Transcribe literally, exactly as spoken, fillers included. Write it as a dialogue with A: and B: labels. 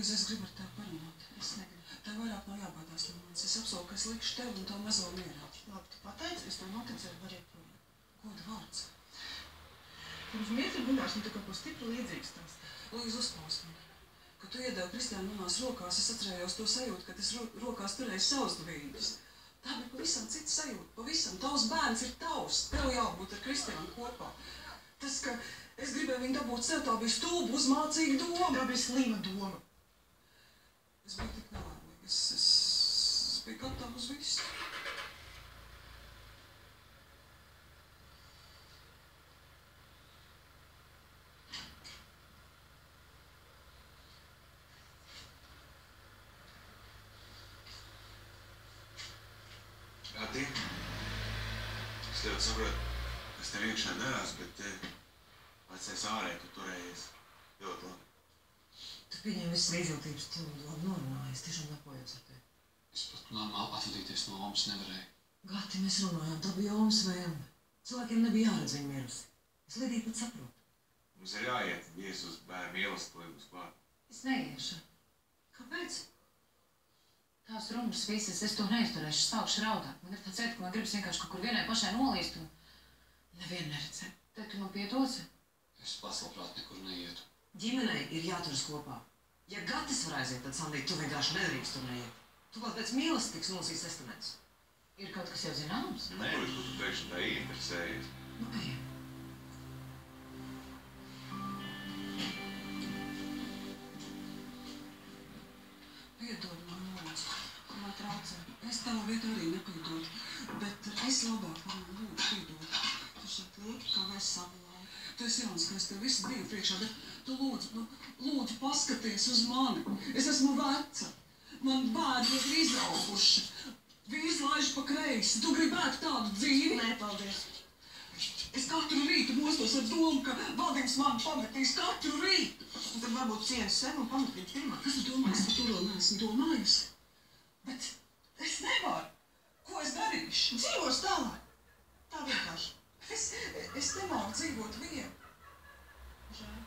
A: Līdz es gribu ar tevi parunāt.
B: Es negribu.
A: Tev vairāk nav jābaidās no manis. Es apsolu, ka es likšu tev un tavu mazo mierā.
B: Labi, tu pateici, es tev noticēju, var iet projām.
A: Goda vārds.
B: Pirms mirkļa runāšana tu kaut ko stipri līdzīgs tās.
A: Līdz uzklaus mani. Kad tu iedevi Kristiānu manās rokās, es atcerējos to sajūtu, kad es ro rokās turēju savus dvīņus. Tā bija pavisam cita sajūta. Pavisam. Tavs bērns ir tavs. Tev jābūt ar Kristiānu kopā. Tas, ka es gribēju viņu dabūt sev, tā bija stulba, uzmācīga doma.
B: Tā bija slima doma.
A: Es biju tik nelēmīga. Es, es, es biju gatava uz visu.
C: Gati, es tev saprotu, kas tev iekšā darās, bet vecais ārē tu turējies ļoti labi.
D: Tu pieņem visas līdzjūtības, tu labi norunājies, tiešām lepojos ar tevi.
E: Es pat normāli atvadīties no Omas nevarēju.
D: Gati, mēs runājām, tā bija Omas vēlme. Cilvēkiem nebija jāredz viņa mirusi. Es Lidiju pat saprotu.
C: Mums ir jāiet vies uz bērnu mīlestību uz klāt.
F: Es neiešu.
D: Kāpēc?
F: Tās runas visas, es to neizturēšu, es sākšu raudāt. Man ir tāds iet, ka man gribas vienkārši kaut kur vienai pašai nolīst un nevienu neredzēt. Tad tu man piedosi?
E: Es pats labprāt nekur neietu.
D: Ģimenei ir jāturas kopā. Ja Gatis var aiziet, tad Sandīt, tu vienkārši nedrīkst tur neiet. Tu kaut pēc mīlestības tiks nolasīts testaments.
F: Ir kaut kas jau zināms?
C: Nē, ko tu pēkšņi tā ieinteresējies.
D: Nu, ejam.
A: Piedod man, lūdzu. Man traucē. Es tavu vietu arī nepiedodu. Bet es labāk man lūdzu piedod. Tu šeit lieki, kā mēs savu laiku. Tu esi jauns, ka es tev visu dienu priekšā, bet tu lūdzu, nu, lūdzu paskaties uz mani. Es esmu veca. Man bērni ir izauguši. Vīrs laiž pa kreisi. Tu gribētu tādu dzīvi?
B: Nē, paldies.
A: Es katru rītu mostos ar domu, ka Vadims mani pametīs katru rītu.
B: Un tad varbūt cienas sev un pamet viņu pirmā.
A: Kas tu domā? Es par to vēl neesmu domājusi. Bet es nevaru. Ko es darīšu?
B: Dzīvos tālāk. Tā vienkārši.
A: Es, es nevaru dzīvot vienu.
B: Žēl.